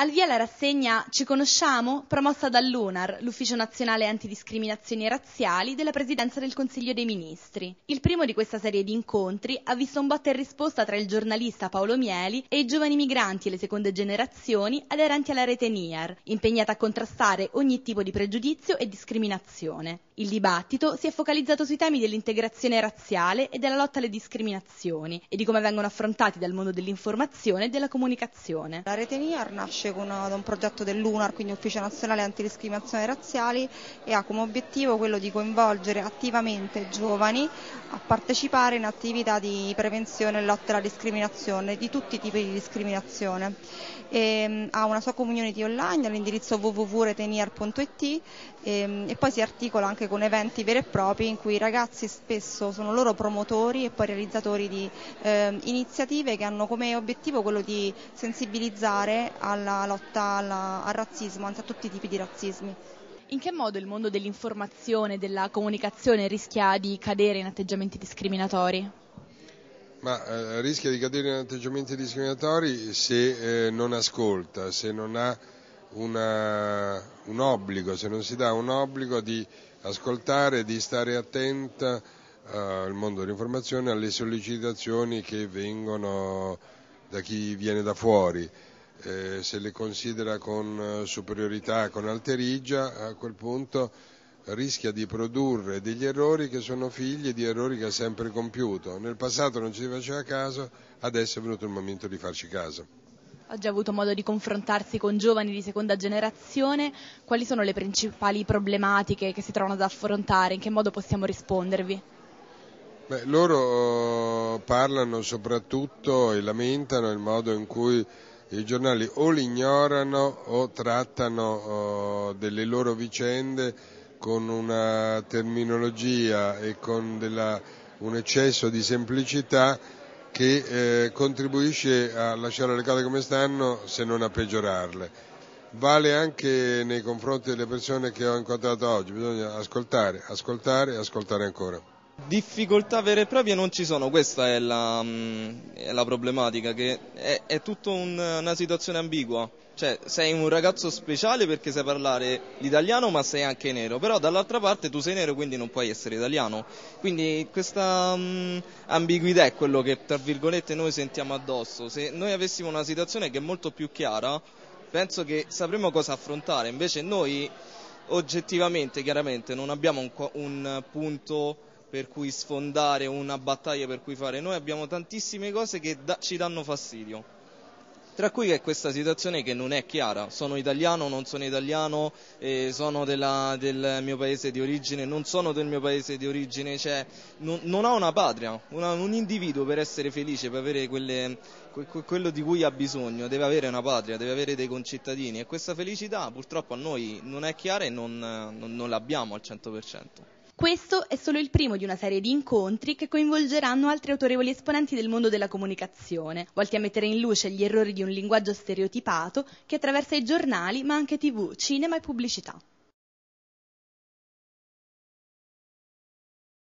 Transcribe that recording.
Al via la rassegna Ci conosciamo? Promossa dall'UNAR, l'Ufficio Nazionale Antidiscriminazioni Razziali della Presidenza del Consiglio dei Ministri. Il primo di questa serie di incontri ha visto un botta e risposta tra il giornalista Paolo Mieli e i giovani migranti e le seconde generazioni aderenti alla rete NIAR, impegnata a contrastare ogni tipo di pregiudizio e discriminazione. Il dibattito si è focalizzato sui temi dell'integrazione razziale e della lotta alle discriminazioni e di come vengono affrontati dal mondo dell'informazione e della comunicazione. La rete NIAR nasce da un progetto dell'UNAR, quindi Ufficio Nazionale Antidiscriminazioni Razziali, e ha come obiettivo quello di coinvolgere attivamente giovani a partecipare in attività di prevenzione e lotta alla discriminazione, di tutti i tipi di discriminazione. Ha una sua community online all'indirizzo www.reteniar.it e poi si articola anche con eventi veri e propri in cui i ragazzi spesso sono loro promotori e poi realizzatori di iniziative che hanno come obiettivo quello di sensibilizzare alla lotta al razzismo, anzi a tutti i tipi di razzismi. In che modo il mondo dell'informazione e della comunicazione rischia di cadere in atteggiamenti discriminatori? Rischia di cadere in atteggiamenti discriminatori se non ascolta, se non ha un obbligo, se non si dà un obbligo di ascoltare, di stare attenta al mondo dell'informazione, alle sollecitazioni che vengono da chi viene da fuori. Se le considera con superiorità, con alterigia, a quel punto rischia di produrre degli errori che sono figli di errori che ha sempre compiuto. Nel passato non ci si faceva caso, adesso è venuto il momento di farci caso. Ha già avuto modo di confrontarsi con giovani di seconda generazione. Quali sono le principali problematiche che si trovano ad affrontare? In che modo possiamo rispondervi? Loro parlano soprattutto e lamentano il modo in cui i giornali o li ignorano o trattano delle loro vicende con una terminologia e con un eccesso di semplicità che contribuisce a lasciare le cose come stanno, se non a peggiorarle. Vale anche nei confronti delle persone che ho incontrato oggi, bisogna ascoltare, ascoltare e ascoltare ancora. Difficoltà vere e proprie non ci sono, questa è la problematica, che è tutta una situazione ambigua. Cioè, sei un ragazzo speciale perché sai parlare l'italiano ma sei anche nero, però dall'altra parte tu sei nero quindi non puoi essere italiano. Quindi questa ambiguità è quello che tra virgolette noi sentiamo addosso. Se noi avessimo una situazione che è molto più chiara, penso che sapremo cosa affrontare. Invece noi oggettivamente, chiaramente, non abbiamo un punto per cui sfondare, una battaglia per cui fare. Noi abbiamo tantissime cose che ci danno fastidio, tra cui è questa situazione che non è chiara. Sono italiano, non sono italiano, sono del mio paese di origine, non sono del mio paese di origine, cioè non ha una patria. Un individuo per essere felice, per avere quello di cui ha bisogno, deve avere una patria, deve avere dei concittadini, e questa felicità purtroppo a noi non è chiara e non l'abbiamo al 100%. Questo è solo il primo di una serie di incontri che coinvolgeranno altri autorevoli esponenti del mondo della comunicazione, volti a mettere in luce gli errori di un linguaggio stereotipato che attraversa i giornali ma anche TV, cinema e pubblicità.